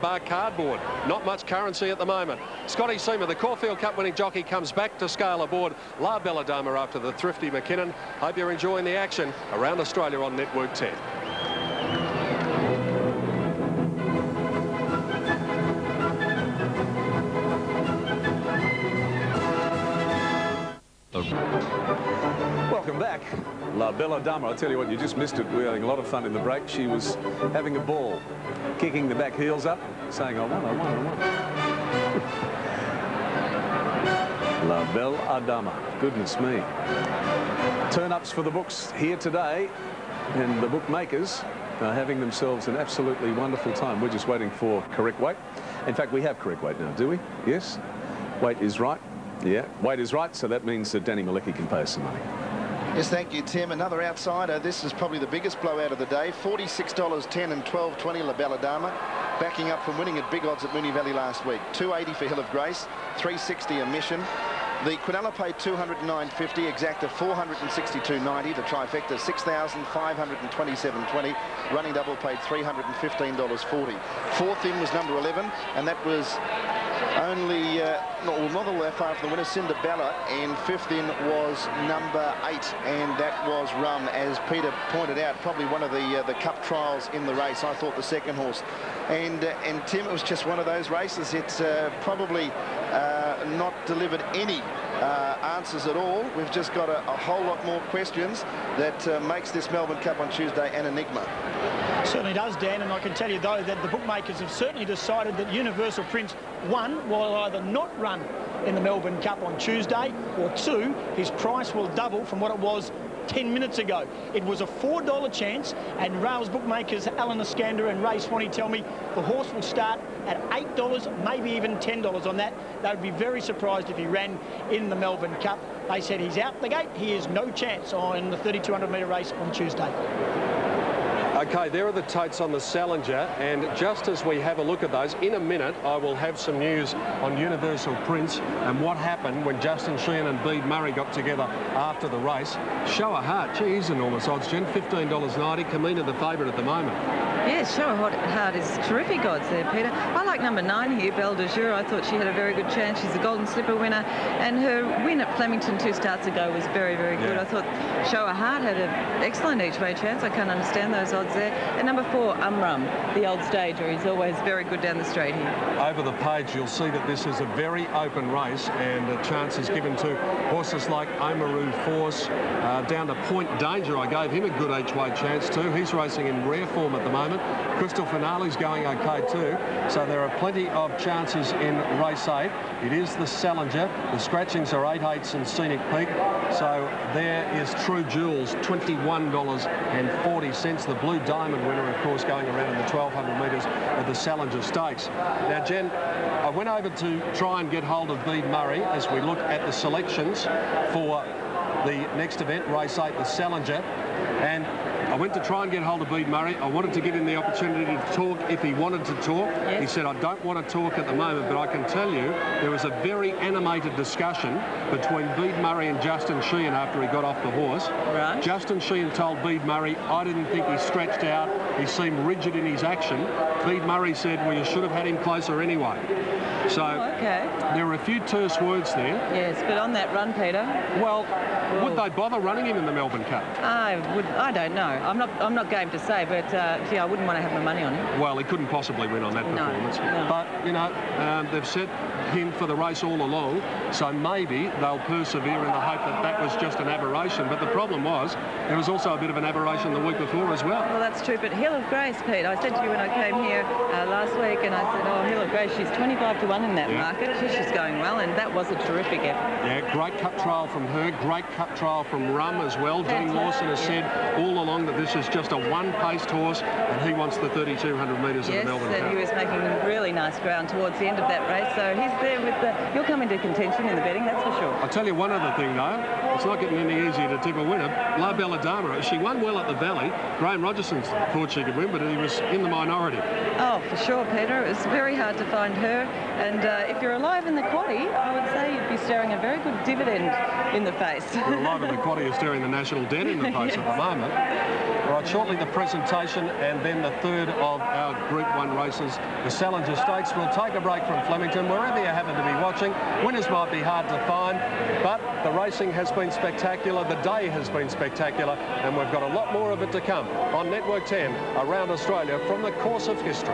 bar cardboard. Not much currency at the moment. Scotty Seamer, the Caulfield Cup winning jockey, comes back to scale aboard La Bella Dama after the thrifty McKinnon. Hope you're enjoying the action around Australia on Network 10. Welcome back. La Bella Dama. I'll tell you what, you just missed it. We were having a lot of fun in the break. She was having a ball, kicking the back heels up, saying, I won. La Bella Dama. Goodness me. Turn-ups for the books here today, and the bookmakers are having themselves an absolutely wonderful time. We're just waiting for correct weight. In fact, we have correct weight now, do we? Yes? Weight is right. Yeah, weight is right, so that means that Danny Malecki can pay us some money. Yes, thank you, Tim. Another outsider. This is probably the biggest blowout of the day. $46.10 and $12.20 La Bella Dama. Backing up from winning at big odds at Moonee Valley last week. $2.80 for Hill of Grace, $3.60 a Mission. The Quinella paid $209.50, Exacta $462.90, the trifecta $6,527.20, running double paid $315.40. Fourth in was number 11, and that was only not all that far from the winner, Cinderbella, and fifth in was number 8, and that was Rum, as Peter pointed out, probably one of the cup trials in the race. I thought the second horse, and Tim, it was just one of those races. It's probably not delivered any answers at all. We've just got a whole lot more questions that makes this Melbourne Cup on Tuesday an enigma. Certainly does, Dan, and I can tell you, though, that the bookmakers have certainly decided that Universal Prince, 1, will either not run in the Melbourne Cup on Tuesday, or 2, his price will double from what it was 10 minutes ago. It was a $4 chance, and rails bookmakers Alan Iskander and Ray Swanee tell me the horse will start at $8, maybe even $10 on that. They would be very surprised if he ran in the Melbourne Cup. They said he's out the gate. He has no chance on the 3,200 metre race on Tuesday. Okay, there are the totes on the Salinger, and just as we have a look at those, in a minute I will have some news on Universal Prince and what happened when Justin Sheehan and Bede Murray got together after the race. Show of Heart, gee, he's enormous odds, Jen, $15.90. Kamina the favourite at the moment. Yes, Show of Heart is terrific odds there, Peter. I like number 9 here, Belle de Jour. I thought she had a very good chance. She's a Golden Slipper winner, and her win at Flemington 2 starts ago was very, very good. Yeah. I thought Show of Heart had an excellent each-way chance. I can't understand those odds there. And number 4, Rum, the old stager. He's always very good down the straight here. Over the page, you'll see that this is a very open race, and a chance is given to horses like Oamaru Force. Down to Point Danger, I gave him a good each-way chance too. He's racing in rare form at the moment. Crystal Finale's going okay too. So there are plenty of chances in race 8. It is the Salinger. The scratchings are 8/8 and Scenic Peak. So there is True Jewels, $21.40. The Blue Diamond winner, of course, going around in the 1,200 metres of the Salinger Stakes. Now, Jen, I went over to try and get hold of Bede Murray as we look at the selections for the next event, race 8, the Salinger, and I went to try and get hold of Bede Murray. I wanted to give him the opportunity to talk if he wanted to talk. Yes. He said, I don't want to talk at the moment, but I can tell you there was a very animated discussion between Bede Murray and Justin Sheehan after he got off the horse. Right. Justin Sheehan told Bede Murray, I didn't think he stretched out. He seemed rigid in his action. Bede Murray said, well, you should have had him closer anyway. So okay. There were a few terse words there. Yes, but on that run, Peter. Well, would they bother running him in the Melbourne Cup? I don't know. I'm not game to say, but gee, I wouldn't want to have my money on him. Well, he couldn't possibly win on that performance. No. But you know, they've set him for the race all along, so maybe they'll persevere in the hope that that was just an aberration. But the problem was there was also a bit of an aberration the week before as well. Well, that's true. But Hill of Grace, Pete, I said to you when I came here last week, and I said, oh, Hill of Grace, she's 25 to 1 in that market. She's going well, and that was a terrific effort. Yeah, great cup trial from her. Great cup trial from Rum as well. Dean Lawson has said all along that this is just a one-paced horse, and he wants the 3,200 metres of the Melbourne Cup. Yes, and he was making really nice ground towards the end of that race, so he's there with the... He'll come into contention in the betting, that's for sure. I'll tell you one other thing, though. It's not getting any easier to tip a winner. La Bella Dama, she won well at the Valley. Graham Rogerson thought she could win, but he was in the minority. Oh, for sure, Peter. It was very hard to find her. And if you're alive in the quaddie, I would say you'd be staring a very good dividend in the face. You're alive in the quaddie, you're staring the national debt in the face at the moment. All right, shortly the presentation and then the third of our Group 1 races, the Salinger Stakes. We'll take a break from Flemington, wherever you happen to be watching. Winners might be hard to find, but the racing has been spectacular. The day has been spectacular, and we've got a lot more of it to come on Network 10 around Australia from the course of history.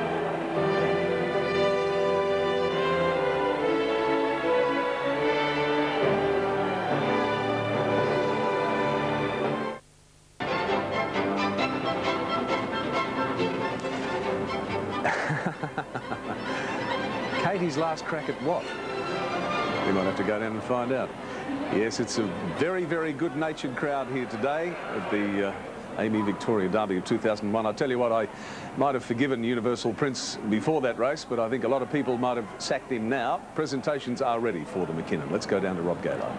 Katie's last crack at what? We might have to go down and find out. Yes, it's a very, very good-natured crowd here today at the Amy Victoria Derby of 2001. I'll tell you what, I might have forgiven Universal Prince before that race, but I think a lot of people might have sacked him now. Presentations are ready for the McKinnon. Let's go down to Rob Gaylard.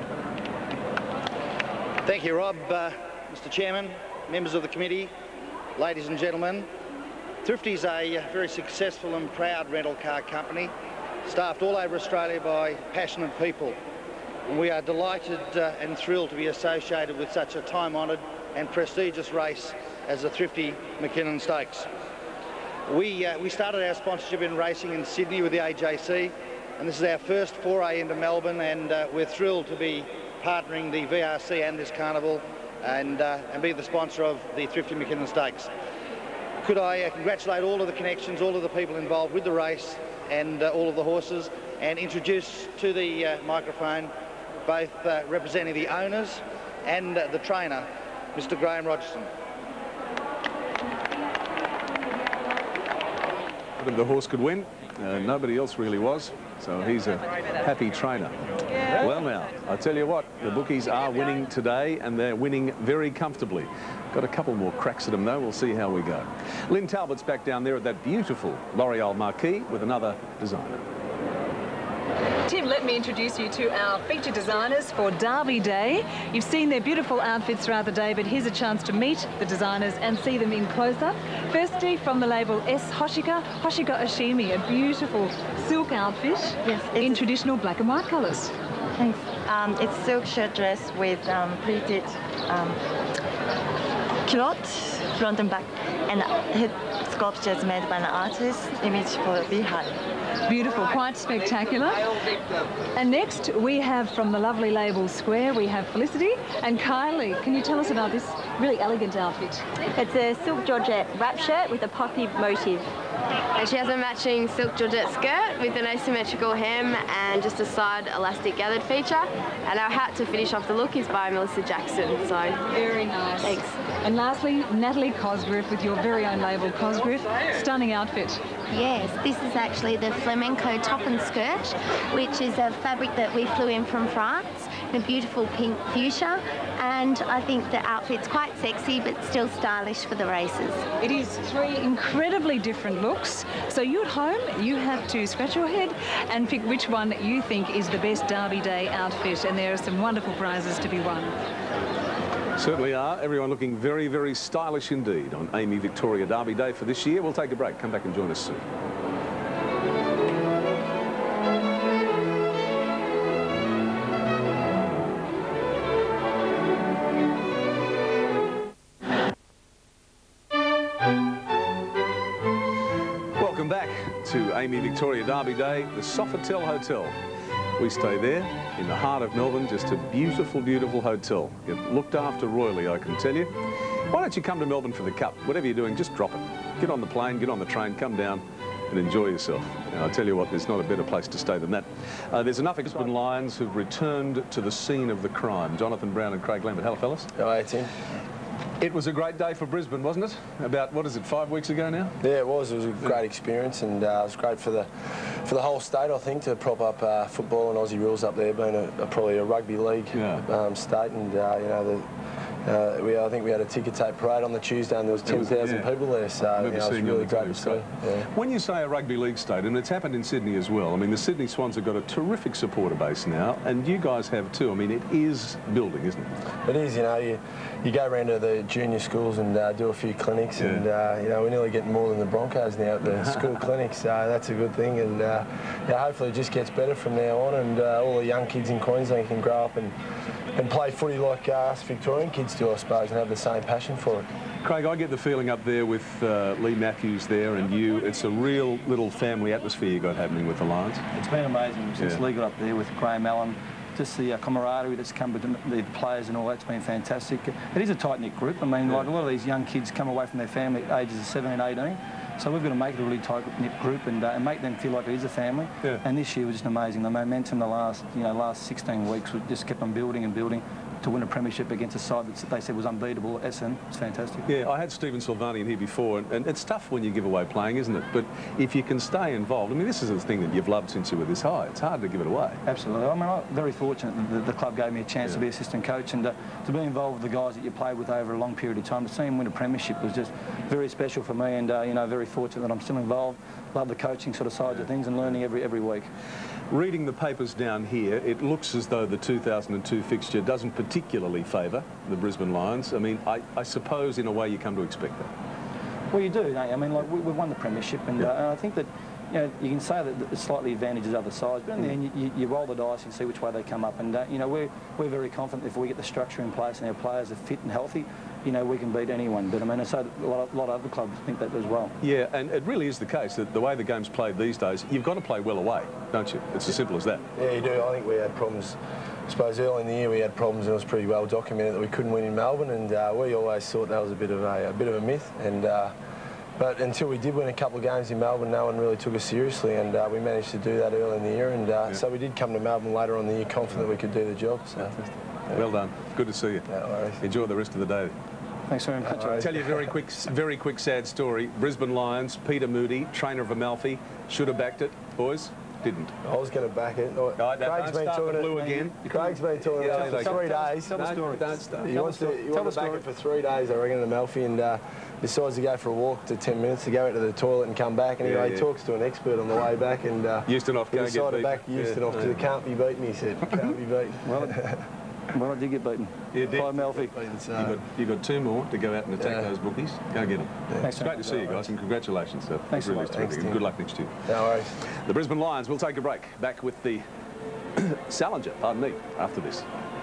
Thank you, Rob. Mr. Chairman, members of the committee, ladies and gentlemen. Thrifty's a very successful and proud rental car company, staffed all over Australia by passionate people. And we are delighted and thrilled to be associated with such a time-honoured and prestigious race as the Thrifty McKinnon Stakes. We started our sponsorship in racing in Sydney with the AJC, and this is our first foray into Melbourne, and we're thrilled to be partnering the VRC and this carnival and be the sponsor of the Thrifty McKinnon Stakes. Could I congratulate all of the connections, all of the people involved with the race and all of the horses, and introduce to the microphone both representing the owners and the trainer, Mr. Graham Rogerson. The horse could win. Nobody else really was, so he's a happy trainer. Well now, I tell you what, the bookies are winning today, and they're winning very comfortably. Got a couple more cracks at them though, we'll see how we go. Lynn Talbot's back down there at that beautiful L'Oreal marquee with another designer. Tim, let me introduce you to our feature designers for Derby Day. You've seen their beautiful outfits throughout the day, but here's a chance to meet the designers and see them in close-up. Firstly, from the label S. Hoshika Oshimi, a beautiful silk outfit in traditional black and white colours. Thanks. It's silk shirt dress with pleated culotte, front and back, and head sculptures made by an artist, image for the beehive. Beautiful, quite spectacular. And next we have from the lovely label Square, we have Felicity and Kylie. Can you tell us about this really elegant outfit? It's a silk georgette wrap shirt with a poppy motif. And she has a matching silk georgette skirt with an asymmetrical hem and just a side elastic gathered feature. And our hat to finish off the look is by Melissa Jackson. So very nice. Thanks. And lastly, Natalie Cosgriff with your very own label Cosgriff. Stunning outfit. Yes, this is actually the flamenco top and skirt, which is a fabric that we flew in from France, in a beautiful pink fuchsia, and I think the outfit's quite sexy but still stylish for the races. It is three incredibly different looks, so you at home, you have to scratch your head and pick which one you think is the best Derby Day outfit, and there are some wonderful prizes to be won. Certainly are. Everyone looking very, very stylish indeed on Amy Victoria Derby Day for this year. We'll take a break. Come back and join us soon. Welcome back to Amy Victoria Derby Day, the Sofitel Hotel. We stay there in the heart of Melbourne, just a beautiful, beautiful hotel. You're looked after royally, I can tell you. Why don't you come to Melbourne for the Cup? Whatever you're doing, just drop it. Get on the plane, get on the train, come down and enjoy yourself. And I'll tell you what, there's not a better place to stay than that. There's enough Brisbane Lions who've returned to the scene of the crime. Jonathan Brown and Craig Lambert. Hello, fellas. Hello, Tim. It was a great day for Brisbane, wasn't it? About, what is it, 5 weeks ago now? Yeah, it was. It was a great experience, and it was great for the whole state, I think, to prop up football and Aussie rules up there, being probably a rugby league state, and you know, I think we had a ticker tape parade on the Tuesday and there was 10,000 people there, so it was really great to see. Yeah. When you say a rugby league state, and it's happened in Sydney as well, I mean, the Sydney Swans have got a terrific supporter base now, and you guys have too. I mean, it is building, isn't it? It is, you know, you go around to the junior schools and do a few clinics, and, you know, we're nearly getting more than the Broncos now at the school clinics, so that's a good thing, and yeah, hopefully it just gets better from now on, and all the young kids in Queensland can grow up and play footy like us Victorian kids do, I suppose, and have the same passion for it. Craig, I get the feeling up there with Lee Matthews there and you, it's a real little family atmosphere you got happening with the Lions. It's been amazing since Lee got up there with Graham Allen. Just the camaraderie that's come with the players and all that's been fantastic. It is a tight-knit group. I mean, like a lot of these young kids come away from their family at ages of 17, 18. So we've got to make it a really tight-knit group and make them feel like it is a family. Yeah. And this year was just amazing. The momentum the last 16 weeks just kept on building and building to win a premiership against a side that they said was unbeatable at Essendon. It's fantastic. Yeah, I had Stephen Silvani in here before, and it's tough when you give away playing, isn't it? But if you can stay involved, I mean, this is the thing that you've loved since you were this high. It's hard to give it away. Absolutely. I mean, I'm very fortunate that the club gave me a chance to be assistant coach and to be involved with the guys that you played with over a long period of time. To see them win a premiership was just very special for me, and you know, very fortunate that I'm still involved. Love the coaching sort of sides of things and learning every week. Reading the papers down here, it looks as though the 2002 fixture doesn't particularly favour the Brisbane Lions. I mean, I suppose in a way you come to expect that. Well, you do, don't you? I mean, like, we've won the premiership, and I think that, you know, you can say that it slightly advantages other sides, but in the end, you roll the dice and see which way they come up. And, you know, we're very confident if we get the structure in place and our players are fit and healthy, you know, we can beat anyone. But I mean, I say a lot of other clubs think that as well. Yeah, and it really is the case that the way the game's played these days, you've got to play well away, don't you? It's as simple as that. Yeah, you do. I think we had problems. I suppose early in the year we had problems, and it was pretty well documented that we couldn't win in Melbourne, and we always thought that was a bit of a myth. And but until we did win a couple of games in Melbourne, no one really took us seriously, and we managed to do that early in the year. And so we did come to Melbourne later on in the year confident we could do the job. So. Well done. Good to see you. No worries. Enjoy the rest of the day. Thanks very much. I'll tell you a very quick sad story. Brisbane Lions, Peter Moody, trainer of Amalfi, should have backed it. Boys, didn't. I was going to back it. Craig's been talking blue again. Craig's been talking about it for 3 days. Tell the story. Don't start. He wants to back it for 3 days, I reckon, in Amalfi, and decides to go for a walk to 10 minutes to go out to the toilet and come back. And he talks to an expert on the way back, and Houston off, he decided to back Houston off to can't be beaten, he said. Can't be beaten. Well, I did get beaten by Amalfi. You've got 2 more to go out and attack those bookies. Go get them. Yeah. It's great to see you guys, and congratulations. Thanks really a lot. Thanks, good luck next year. No worries. The Brisbane Lions will take a break. Back with the Salinger, pardon me, after this.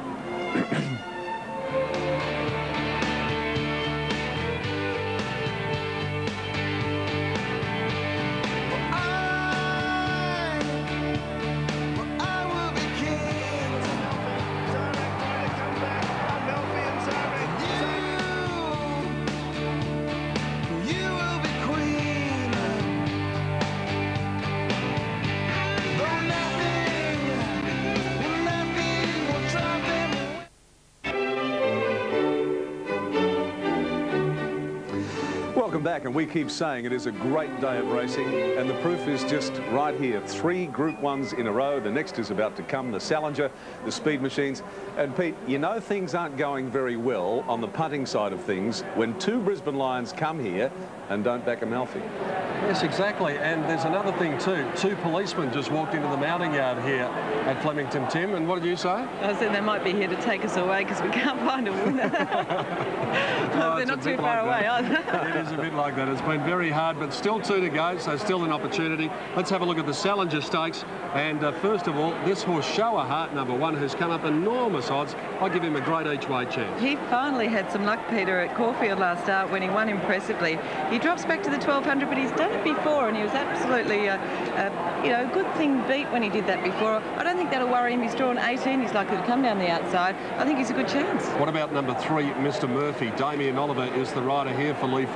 Back, and we keep saying it is a great day of racing, and the proof is just right here. 3 Group 1s in a row. The next is about to come, the Salinger, the Speed Machines. And Pete, you know things aren't going very well on the punting side of things when 2 Brisbane Lions come here and don't back Amalfi. Yes, exactly. And there's another thing too. 2 policemen just walked into the mounting yard here at Flemington, Tim. And what did you say? I said they might be here to take us away because we can't find a winner. They're not too far away either. It is a bit like that. It's been very hard, but still 2 to go, so still an opportunity. Let's have a look at the Salinger Stakes. And first of all, this horse, Show a Heart, number 1, has come up enormous odds. I'll give him a great each-way chance. He finally had some luck, Peter, at Caulfield last start when he won impressively. He drops back to the 1200, but he's done it before, and he was absolutely, you know, a good thing beat when he did that before. I don't think that'll worry him. He's drawn 18. He's likely to come down the outside. I think he's a good chance. What about number 3, Mr. Murphy? Damien Oliver is the rider here for Lee Freedman.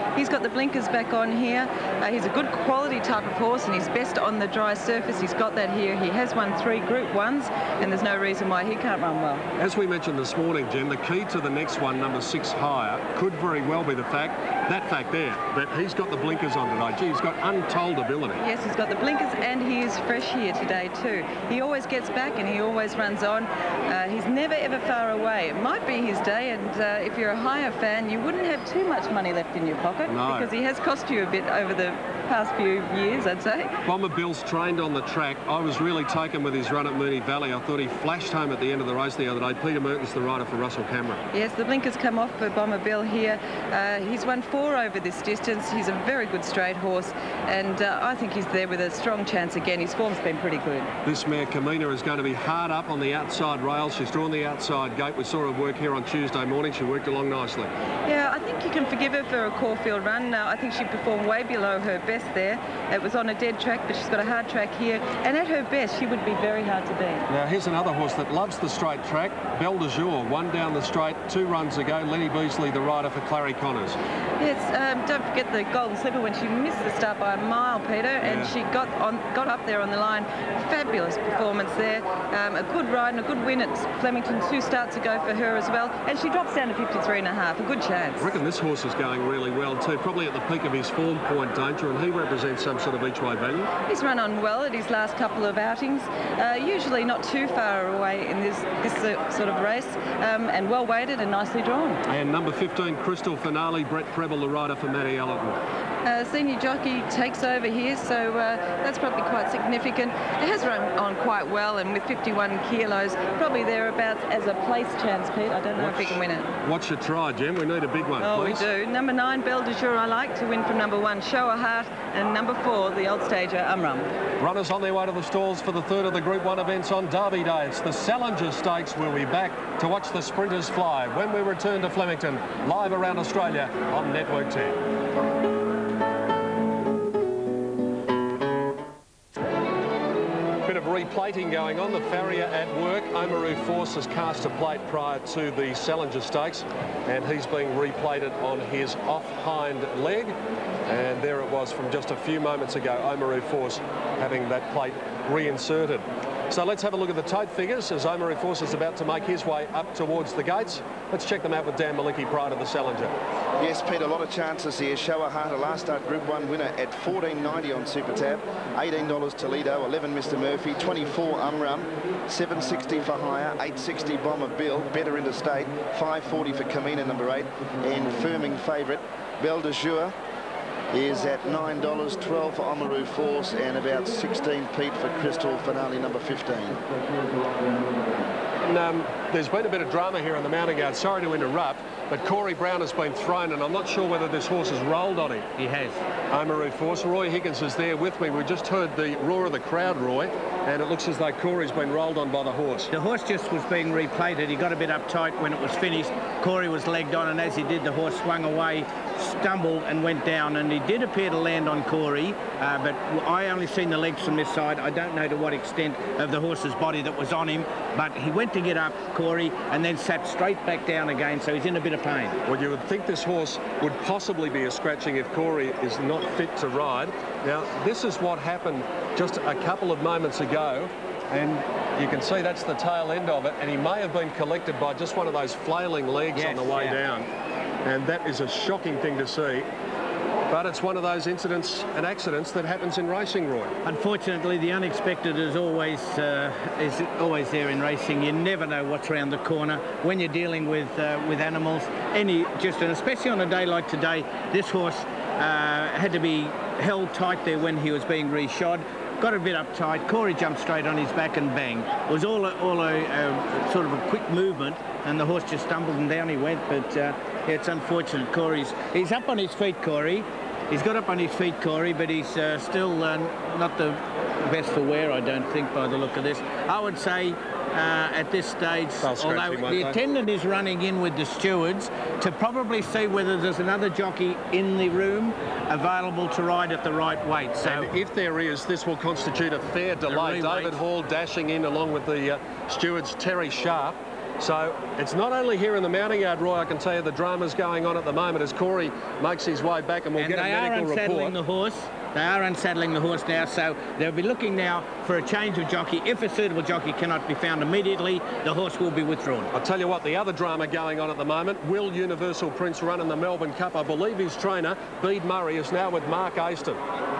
He's got the blinkers back on here. He's a good quality type of horse, and he's best on the dry surface. He's got that here. He has won 3 Group 1s, and there's no reason why he can't run well. As we mentioned this morning, Jen, the key to the next one, number 6 Higher, could very well be the fact there, that he's got the blinkers on today. Gee, he's got untold ability. Yes, he's got the blinkers, and he is fresh here today too. He always gets back and he always runs on. He's never ever far away. It might be his day, and if you're a Higher fan, you wouldn't have too much money left in your pocket, because he has cost you a bit over the past few years, I'd say. Bomber Bill's trained on the track. I was really taken with his run at Moonee Valley. I thought he flashed home at the end of the race the other day. Peter Merton's the rider for Russell Cameron. Yes, the blinkers come off for Bomber Bill here. He's won 4 over this distance. He's a very good straight horse, and I think he's there with a strong chance again. His form's been pretty good. This mare, Kamina, is going to be hard up on the outside rails. She's drawn the outside gate. We saw her work here on Tuesday morning. She worked along nicely. Yeah, I think you can forgive her for a Caulfield run. I think she performed way below her best there. It was on a dead track, but she's got a hard track here, and at her best, she would be very hard to beat. Now, here's another horse that loves the straight track. Belle de Jour, 1 down the straight, 2 runs ago. Lenny Beasley, the rider for Clary Connors. Yes, don't forget the Golden Slipper when she missed the start by a mile, Peter, and she got up there on the line. Fabulous performance there. A good ride and a good win at Flemington 2 starts ago for her as well, and she drops down to 53.5. A good chance. I reckon this horse is going really well too, probably at the peak of his form point, don't you? And he represents some sort of each-way value. He's run on well at his last couple of outings, usually not too far away in this sort of race, and well weighted and nicely drawn. And number 15, Crystal Finale, Brett Preble, the rider for Matty Allerton. Senior jockey takes over here, so that's probably quite significant. It has run on quite well, and with 51 kilos, probably thereabouts as a place chance, Pete. I don't know if he can win it. What's your try, Jem? We need a big one, please. We do. Number 9, Belle de Jour, I like to win from number 1, Show a Heart, and number 4, the old stager, Umrum. Runners on their way to the stalls for the 3rd of the Group 1 events on Derby Day. It's the Salinger Stakes. We'll be back to watch the sprinters fly when we return to Flemington, live around Australia on Network 10. Bit of replating going on. The farrier at work. Oamaru Force has cast a plate prior to the Salinger Stakes, and he's being replated on his off hind leg. And there it was from just a few moments ago, Oamaru Force having that plate reinserted. So let's have a look at the tote figures as Oamaru Force is about to make his way up towards the gates. Let's check them out with Dan Malicki prior to the Salinger. Yes, Pete, a lot of chances here. Show a Heart, a last start Group 1 winner at $14.90 on Super Tab, $18 Toledo, 11 Mr Murphy, 24 Umrum, $7.60 for Higher, $8.60 Bomber Bill, better interstate, $5.40 for Kamina, number 8, and firming favourite Belle de Jour is at $9, 12 for Oamaru Force, and about 16 Pete for Crystal Finale, number 15. And, there's been a bit of drama here in the mounting yard. Sorry to interrupt, but Corey Brown has been thrown, and I'm not sure whether this horse has rolled on him. He has. Oamaru Force. Roy Higgins is there with me. We just heard the roar of the crowd, Roy, and it looks as though Corey's been rolled on by the horse. The horse just was being replated. He got a bit uptight when it was finished. Corey was legged on, and as he did, the horse swung away, stumbled and went down, and he did appear to land on Corey, but I only seen the legs from this side. I don't know to what extent of the horse's body that was on him, but he went to get up, Corey, and then sat straight back down again, so he's in a bit of pain. Well, you would think this horse would possibly be a scratching if Corey is not fit to ride. Now, this is what happened just a couple of moments ago, and you can see that's the tail end of it, and he may have been collected by just one of those flailing legs on the way down. And that is a shocking thing to see. But it's one of those incidents and accidents that happens in racing, Roy. Unfortunately, the unexpected is always there in racing. You never know what's around the corner when you're dealing with animals. And especially on a day like today, this horse had to be held tight there when he was being reshod. Got a bit uptight. Corey jumped straight on his back and bang. It was all a sort of a quick movement, and the horse just stumbled and down he went. But yeah, it's unfortunate. He's up on his feet, Corey. He's got up on his feet, Corey, but he's still not the best for wear, I don't think, by the look of this. I would say at this stage, although the attendant is running in with the stewards to probably see whether there's another jockey in the room available to ride at the right weight. So, and if there is, this will constitute a fair delay. David Hall dashing in along with the stewards, Terry Sharp. So it's not only here in the mounting yard, Roy, I can tell you the drama's going on at the moment as Corey makes his way back, and we'll get a medical report. The horse. They are unsaddling the horse now, so they'll be looking now for a change of jockey. If a suitable jockey cannot be found immediately, the horse will be withdrawn. I'll tell you what, the other drama going on at the moment, will Universal Prince run in the Melbourne Cup? I believe his trainer, Bede Murray, is now with Mark Aston.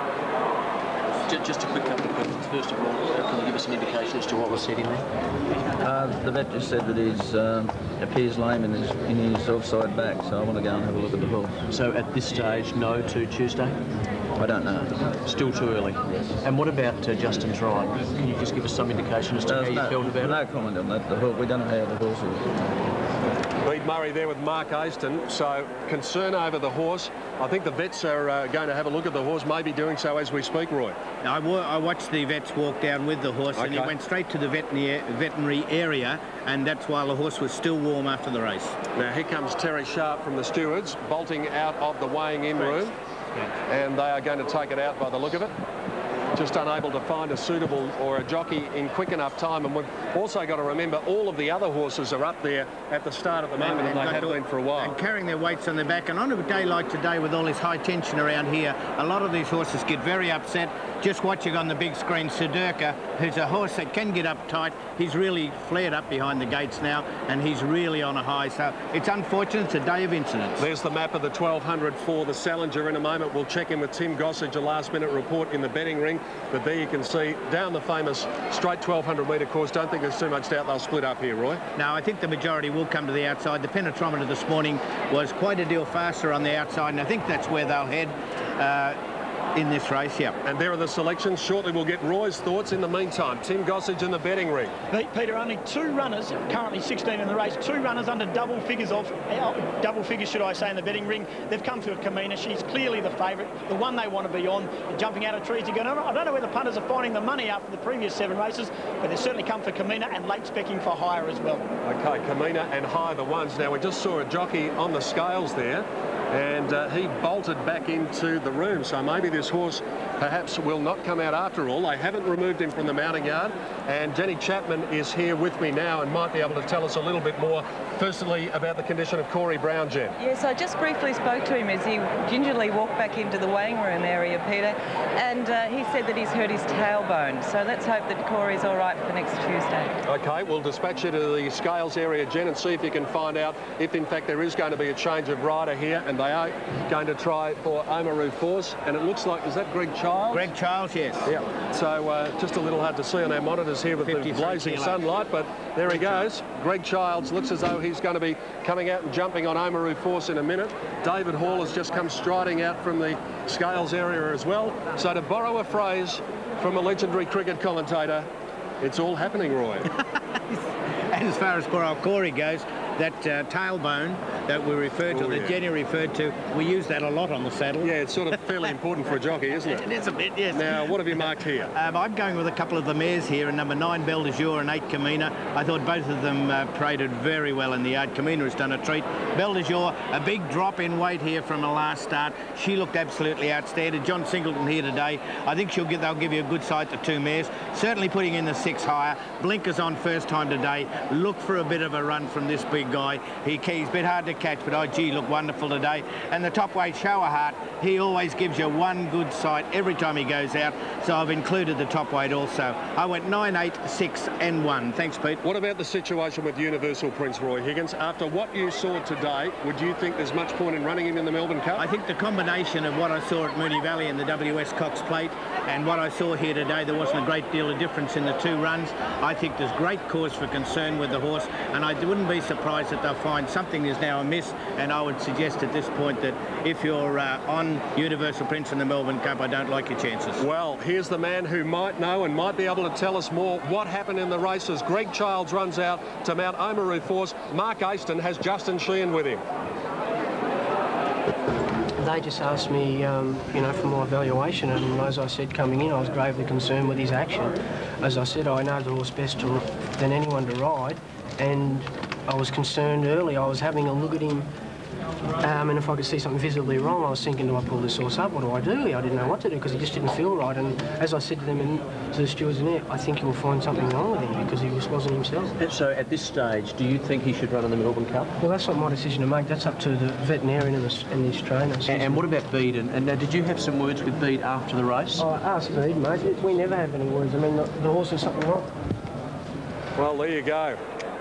Just a quick couple of questions. First of all, can you give us an indication as to what was said in there? The vet just said that he appears lame in his offside back, so I want to go and have a look at the horse. So at this stage, no to Tuesday? I don't know. Still too early. And what about Justin Tryon? Can you just give us some indication as to how you felt about it? No comment on that. We don't know how the horse is. Bede Murray there with Mark Aston, so concern over the horse. I think the vets are going to have a look at the horse, maybe doing so as we speak, Roy. I watched the vets walk down with the horse, and he went straight to the veterinary area, and that's while the horse was still warm after the race. Now here comes Terry Sharp from the stewards, bolting out of the weighing-in room, and they are going to take it out by the look of it. Just unable to find a suitable or a jockey in quick enough time, and we've also got to remember all of the other horses are up there at the start at the moment, and they have been for a while. And carrying their weights on their back, and on a day like today with all this high tension around here, a lot of these horses get very upset. Just watching on the big screen, Suderka, who's a horse that can get up tight, he's really flared up behind the gates now, and he's really on a high, so it's unfortunate. It's a day of incidents. There's the map of the 1200 for the Salinger. In a moment we'll check in with Tim Gossage, a last-minute report in the betting ring. But there you can see down the famous straight 1200 metre course. Don't think there's too much doubt they'll split up here, Roy. No, I think the majority will come to the outside. The penetrometer this morning was quite a deal faster on the outside, and I think that's where they'll head in this race, yeah. And there are the selections. Shortly we'll get Roy's thoughts. In the meantime, Tim Gossage in the betting ring. Peter, only 2 runners, currently 16 in the race, 2 runners under double figures should I say, in the betting ring. They've come for Kamina. She's clearly the favourite, the one they want to be on. They're jumping out of trees again. I don't know where the punters are finding the money after the previous 7 races, but they've certainly come for Kamina and late specking for higher as well. OK, Kamina and higher the ones. Now, we just saw a jockey on the scales there, and he bolted back into the room, so maybe this horse perhaps will not come out after all. They haven't removed him from the mounting yard, and Jenny Chapman is here with me now and might be able to tell us a little bit more, firstly, about the condition of Corey Brown, Jen. Yes, I just briefly spoke to him as he gingerly walked back into the weighing room area, Peter, and he said that he's hurt his tailbone, so let's hope that Corey's all right for next Tuesday. OK, we'll dispatch you to the scales area, Jen, and see if you can find out if, in fact, there is going to be a change of rider here, and they are going to try for Oamaru Force, and it looks like, is that Greg Childs? Greg Childs, yes. Yeah, so just a little hard to see on our monitors here with the blazing sunlight, but there he goes. Greg Childs looks as though he's going to be coming out and jumping on Oamaru Force in a minute. David Hall has just come striding out from the scales area as well. So to borrow a phrase from a legendary cricket commentator, it's all happening, Roy. And as far as poor old Corey goes, that tailbone that we referred to, that Jenny referred to, we use that a lot on the saddle. Yeah, it's sort of fairly important for a jockey, isn't it? It is a bit, yes. Now, what have you marked here? I'm going with a couple of the mares here, and number 9, Belle de Jour, and 8, Kamina. I thought both of them paraded very well in the yard. Kamina has done a treat. Belle de Jour, a big drop in weight here from the last start. She looked absolutely outstanding. John Singleton here today. I think they'll give you a good sight, the 2 mares. Certainly putting in the 6 higher. Blinkers on first time today. Look for a bit of a run from this big guy. He's a bit hard to catch, but IG looked wonderful today. And the top weight, Shower Heart, he always gives you one good sight every time he goes out. So I've included the top weight also. I went 9, 8, 6 and 1. Thanks, Pete. What about the situation with Universal Prince, Roy Higgins? After what you saw today, would you think there's much point in running him in the Melbourne Cup? I think the combination of what I saw at Moonee Valley and the WS Cox Plate and what I saw here today, there wasn't a great deal of difference in the 2 runs. I think there's great cause for concern with the horse, and I wouldn't be surprised that they'll find something is now amiss, and I would suggest at this point that if you're on Universal Prince in the Melbourne Cup, I don't like your chances. Well, here's the man who might know and might be able to tell us more what happened in the races. Greg Childs runs out to Mount Oamaru Force. Mark Aston has Justin Sheehan with him. They just asked me, for my evaluation, and as I said coming in, I was gravely concerned with his action. As I said, I know the horse best than anyone to ride, and I was concerned early. I was having a look at him And if I could see something visibly wrong, I was thinking, do I pull this horse up? What do I do? I didn't know what to do because he just didn't feel right. And as I said to them and to the stewards in there, I think you'll find something wrong with him because he just wasn't himself. So at this stage, do you think he should run in the Melbourne Cup? Well, that's not my decision to make. That's up to the veterinarian and his trainer. And what about Bede? And did you have some words with Bede after the race? I asked Bede, mate. We never have any words. I mean, the horse has something wrong. Well, there you go.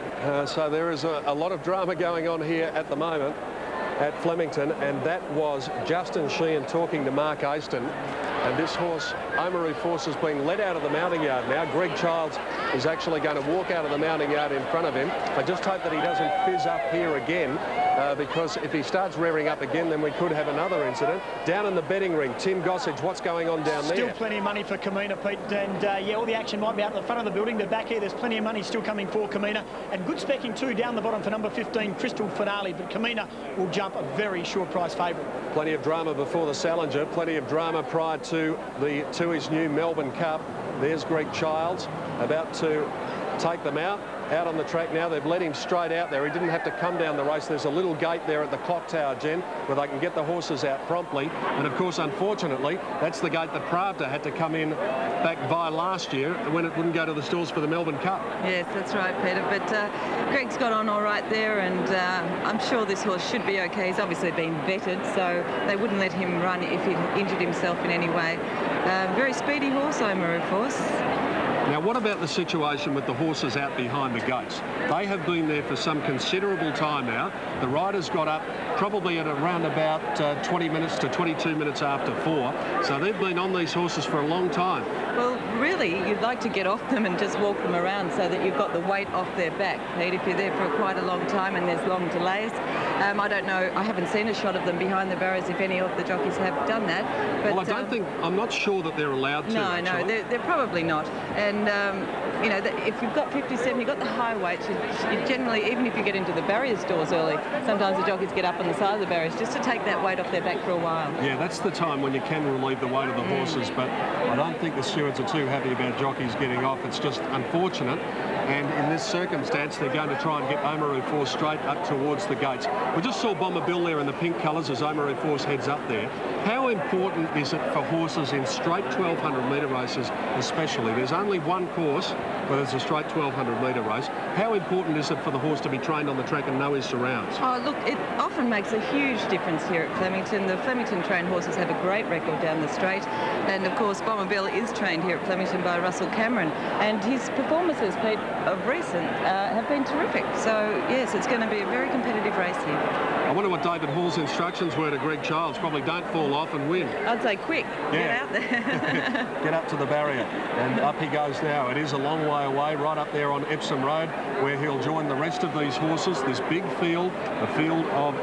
So there is a lot of drama going on here at the moment at Flemington, and that was Justin Sheehan talking to Mark Aston. And this horse, Oamaru Force, is being led out of the mounting yard now. Greg Childs is actually going to walk out of the mounting yard in front of him. I just hope that he doesn't fizz up here again, because if he starts rearing up again, then we could have another incident. Down in the betting ring, Tim Gossage, what's going on down there? Still plenty of money for Kamina, Pete, and yeah, all the action might be out the front of the building, but back here there's plenty of money still coming for Kamina, and good specking too down the bottom for number 15, Crystal Finale, but Kamina will jump a very short price favourite. Plenty of drama before the Salinger, plenty of drama prior to his new Melbourne Cup. There's Greg Childs about to take them out on the track now. They've let him straight out there. He didn't have to come down the race. There's a little gate there at the clock tower, Jen, where they can get the horses out promptly. And of course, unfortunately, that's the gate that Pravda had to come in back via last year when it wouldn't go to the stalls for the Melbourne Cup. Yes, that's right, Peter. But Greg's got on all right there, and I'm sure this horse should be okay. He's obviously been vetted, so they wouldn't let him run if he injured himself in any way. Very speedy horse, Oamaru Force. Now, what about the situation with the horses out behind the gates? They have been there for some considerable time now. The riders got up probably at around about 20 minutes to 22 minutes after 4. So they've been on these horses for a long time. Well, really, you'd like to get off them and just walk them around so that you've got the weight off their back, Pete, if you're there for quite a long time and there's long delays. I don't know, I haven't seen a shot of them behind the barriers if any of the jockeys have done that. But, well, I'm not sure that they're allowed to. No, they're probably not. And, you know, if you've got 57, you've got the high weights, you generally, even if you get into the barrier stores early, sometimes the jockeys get up on the side of the barriers just to take that weight off their back for a while. Yeah, that's the time when you can relieve the weight of the horses, but I don't think the stewards are too happy about jockeys getting off. It's just unfortunate. And in this circumstance, they're going to try and get Oamaru Force straight up towards the gates. We just saw Bomber Bill there in the pink colours as Oamaru Force heads up there. How important is it for horses in straight 1,200-metre races especially? There's only one course where there's a straight 1,200-metre race. How important is it for the horse to be trained on the track and know his surrounds? Oh, look, it often makes a huge difference here at Flemington. The Flemington-trained horses have a great record down the straight. And, of course, Bomber Bill is trained here at Flemington by Russell Cameron. And his performances, Pete, of recent have been terrific. So, yes, it's going to be a very competitive race here. I wonder what David Hall's instructions were to Greg Childs. Probably don't fall off and win. I'd say quick, get out there. Get up to the barrier. And up he goes now. It is a long way away, right up there on Epsom Road, where he'll join the rest of these horses. This big field, a field of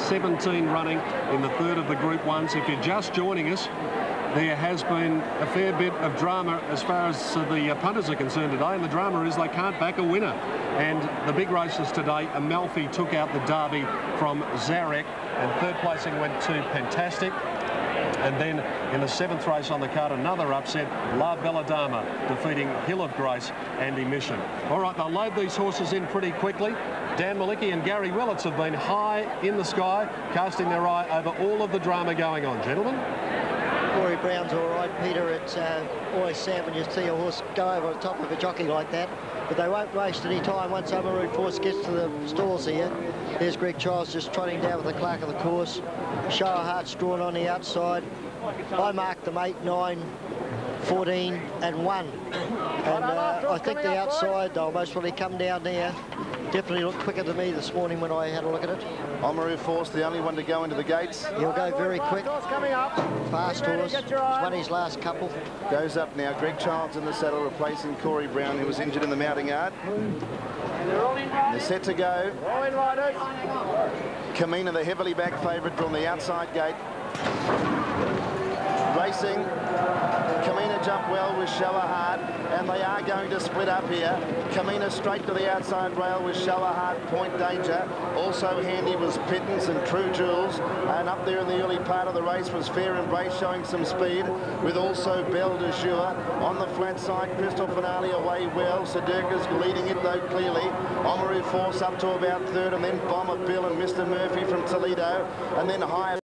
17 running in the third of the Group 1s. If you're just joining us, there has been a fair bit of drama as far as the punters are concerned today, and the drama is they can't back a winner. And the big races today, Amalfi took out the Derby from Zarek, and third placing went to Fantastic. And then in the 7th race on the card, another upset, La Belladama defeating Hill of Grace and Emission. All right, they'll load these horses in pretty quickly. Dan Malicki and Gary Willits have been high in the sky, casting their eye over all of the drama going on. Gentlemen? Corey Brown's all right, Peter. It's always sad when you see a horse go over the top of a jockey like that, but they won't waste any time once Oamaru Force gets to the stalls here. There's Greg Childs just trotting down with the clerk of the course. Show of Hearts drawn on the outside. I marked them 8, 9, 14 and 1. And I think the outside, they'll most probably come down there. Definitely looked quicker to me this morning when I had a look at it. Oamaru Force, the only one to go into the gates. He'll go very quick. Fast horse. He's won his last couple. Goes up now. Greg Childs in the saddle, replacing Corey Brown, who was injured in the mounting yard. They're set to go. Kamina, the heavily backed favourite, from the outside gate. Racing. Kamina jumped well with Shower Heart, and they are going to split up here. Kamina straight to the outside rail with Shower Heart, Point Danger. Also handy was Pittance and True Jewels, and up there in the early part of the race was Fair Embrace showing some speed, with also Belle de Jour. On the flat side, Crystal Finale away well. Sadurka's leading it though clearly. Oamaru Force up to about third, and then Bomber Bill and Mr. Murphy from Toledo, and then higher